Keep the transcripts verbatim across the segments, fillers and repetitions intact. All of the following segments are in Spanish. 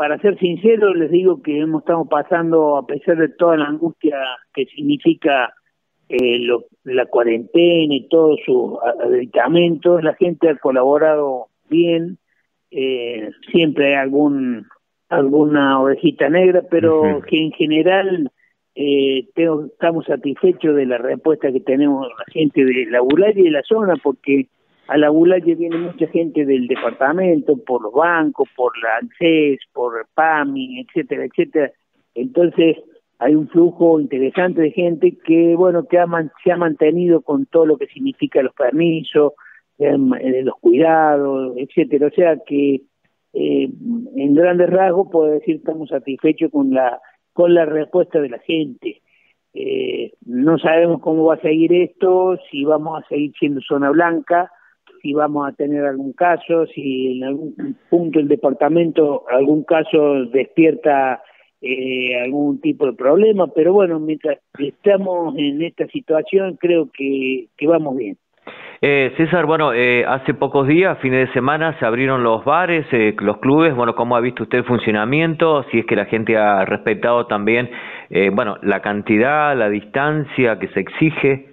para ser sincero, les digo que hemos estado pasando, a pesar de toda la angustia que significa eh, lo, la cuarentena y todos sus aditamentos, la gente ha colaborado bien, eh, siempre hay algún alguna ovejita negra, pero uh-huh. que en general eh, tengo, estamos satisfechos de la respuesta que tenemos la gente de la Bulaya y de la zona, porque a la Bulaya viene mucha gente del departamento, por los bancos, por la ANSES, por PAMI, etcétera, etcétera. Entonces hay un flujo interesante de gente que, bueno, que ha man, se ha mantenido con todo lo que significa los permisos, eh, los cuidados, etcétera. O sea que eh, en grandes rasgos puedo decir que estamos satisfechos con la con la respuesta de la gente. Eh, no sabemos cómo va a seguir esto, si vamos a seguir siendo zona blanca, si vamos a tener algún caso, si en algún punto el departamento, algún caso despierta eh, algún tipo de problema, pero bueno, mientras estamos en esta situación creo que, que vamos bien. Eh, César, bueno, eh, hace pocos días, fines de semana, se abrieron los bares, eh, los clubes. Bueno, ¿cómo ha visto usted el funcionamiento? Si es que la gente ha respetado también, eh, bueno, la cantidad, la distancia que se exige.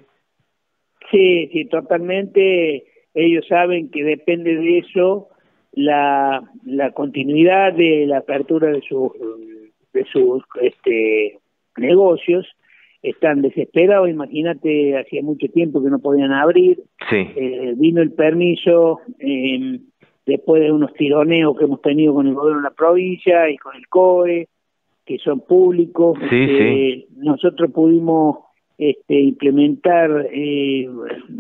Sí, sí, totalmente. Ellos saben que depende de eso la, la continuidad de la apertura de sus de sus este, negocios. Están desesperados, imagínate, hacía mucho tiempo que no podían abrir, sí. eh, vino el permiso eh, después de unos tironeos que hemos tenido con el gobierno de la provincia y con el C O E, que son públicos. Sí, este, sí. Nosotros pudimos este, implementar, eh,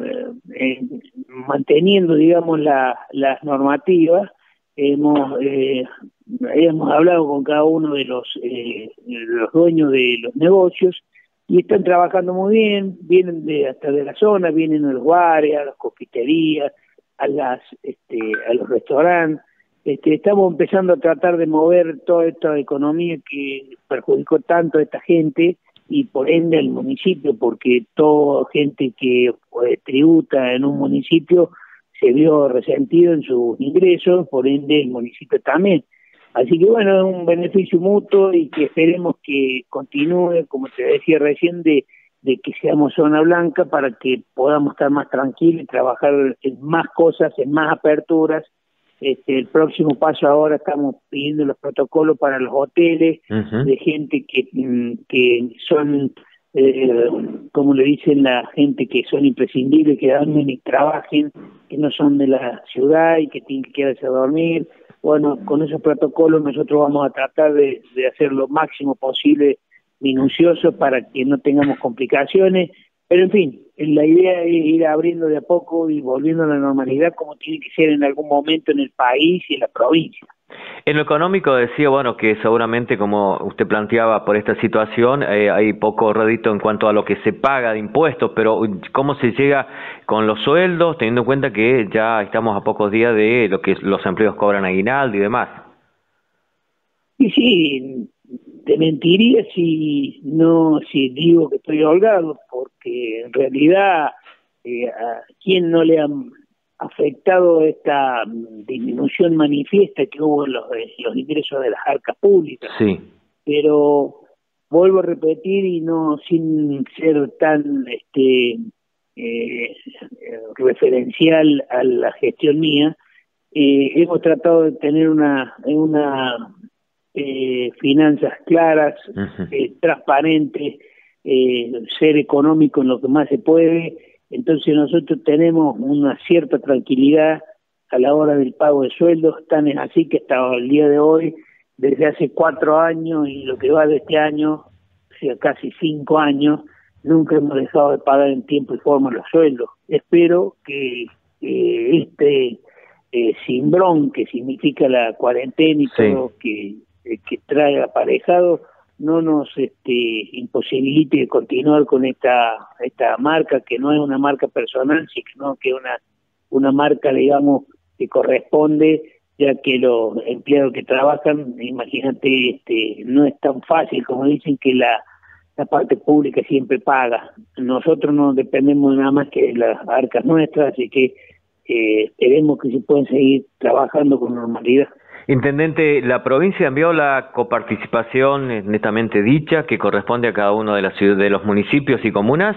eh, manteniendo, digamos, la, las normativas. Hemos eh, hemos hablado con cada uno de los, eh, de los dueños de los negocios, y están trabajando muy bien, vienen de hasta de la zona, vienen a los bares, a las confiterías, a las este, a los restaurantes. Este, estamos empezando a tratar de mover toda esta economía que perjudicó tanto a esta gente y por ende al municipio, porque toda gente que pues, tributa en un municipio se vio resentido en sus ingresos, por ende el municipio también. Así que bueno, es un beneficio mutuo y que esperemos que continúe, como te decía recién, de, de que seamos zona blanca para que podamos estar más tranquilos y trabajar en más cosas, en más aperturas. Este, el próximo paso ahora estamos pidiendo los protocolos para los hoteles, uh-huh. de gente que, que son, eh, como le dicen la gente, que son imprescindibles, que anden y trabajen, que no son de la ciudad y que tienen que quedarse a dormir. Bueno, con esos protocolos nosotros vamos a tratar de, de hacer lo máximo posible, minucioso, para que no tengamos complicaciones, pero en fin, la idea es ir abriendo de a poco y volviendo a la normalidad como tiene que ser en algún momento en el país y en la provincia. En lo económico decía, bueno, que seguramente, como usted planteaba, por esta situación eh, hay poco rédito en cuanto a lo que se paga de impuestos, pero ¿cómo se llega con los sueldos, teniendo en cuenta que ya estamos a pocos días de lo que los empleos cobran aguinaldo y demás? Y sí, te mentiría si no si digo que estoy holgado, porque en realidad eh, a quién no le han afectado esta disminución manifiesta que hubo en los, en los ingresos de las arcas públicas. Sí. Pero vuelvo a repetir, y no sin ser tan este eh, referencial a la gestión mía, eh, hemos tratado de tener una una eh, finanzas claras, uh-huh. eh, transparentes, eh, ser económico en lo que más se puede. Entonces nosotros tenemos una cierta tranquilidad a la hora del pago de sueldos, tan es así que hasta el día de hoy, desde hace cuatro años y lo que va de este año, o sea, casi cinco años, nunca hemos dejado de pagar en tiempo y forma los sueldos. Espero que eh, este eh, cimbrón que significa la cuarentena y sí. todo que, eh, que trae aparejado, no nos este, imposibilite continuar con esta esta marca, que no es una marca personal, sino que es una, una marca, digamos, que corresponde, ya que los empleados que trabajan, imagínate, este, no es tan fácil como dicen que la, la parte pública siempre paga. Nosotros no dependemos nada más que de las arcas nuestras, así que eh, esperemos que se puedan seguir trabajando con normalidad. Intendente, ¿la provincia envió la coparticipación netamente dicha que corresponde a cada uno de, las ciudades, de los municipios y comunas?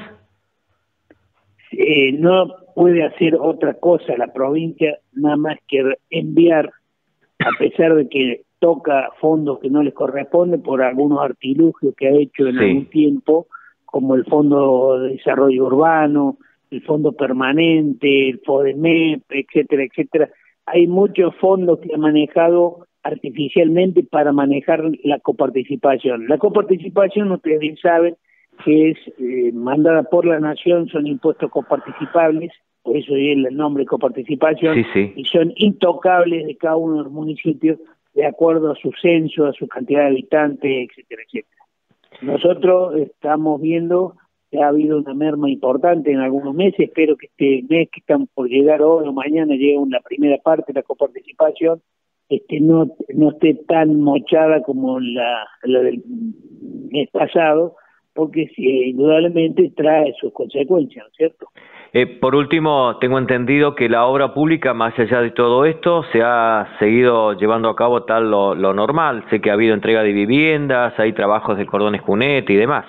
Eh, no puede hacer otra cosa la provincia nada más que enviar, a pesar de que toca fondos que no les corresponden por algunos artilugios que ha hecho en sí. algún tiempo, como el Fondo de Desarrollo Urbano, el Fondo Permanente, el FODEMEP, etcétera, etcétera. Hay muchos fondos que ha manejado artificialmente para manejar la coparticipación. La coparticipación, ustedes bien saben, que es eh, mandada por la Nación, son impuestos coparticipables, por eso es el nombre coparticipación, sí, sí. y son intocables de cada uno de los municipios de acuerdo a su censo, a su cantidad de habitantes, etcétera, etcétera. Nosotros estamos viendo que ha habido una merma importante en algunos meses, espero que este mes que están por llegar hoy o mañana llegue la primera parte de la coparticipación, este, no, no esté tan mochada como la, la del mes pasado, porque sí, indudablemente trae sus consecuencias, ¿no es cierto? Eh, por último, tengo entendido que la obra pública, más allá de todo esto, se ha seguido llevando a cabo tal lo, lo normal. Sé que ha habido entrega de viviendas, hay trabajos de cordones cunete y demás.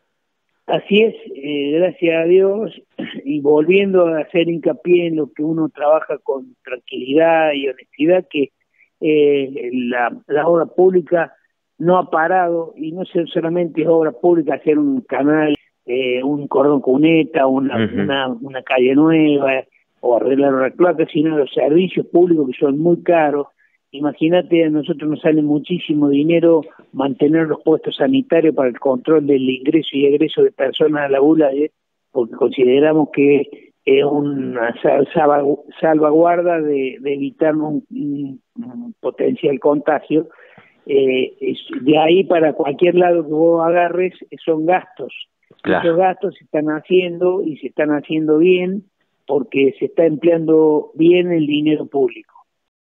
Así es, eh, gracias a Dios, y volviendo a hacer hincapié en lo que uno trabaja con tranquilidad y honestidad, que eh, la, la obra pública no ha parado, y no solamente es obra pública hacer un canal, eh, un cordón cuneta, una, uh-huh. una, una calle nueva, o arreglar una placa, sino los servicios públicos que son muy caros. Imagínate, a nosotros nos sale muchísimo dinero mantener los puestos sanitarios para el control del ingreso y egreso de personas a la U L A, ¿eh? Porque consideramos que es una salvaguarda de, de evitar un, un, un potencial contagio. Eh, es, de ahí para cualquier lado que vos agarres son gastos. Claro. Esos gastos se están haciendo y se están haciendo bien porque se está empleando bien el dinero público.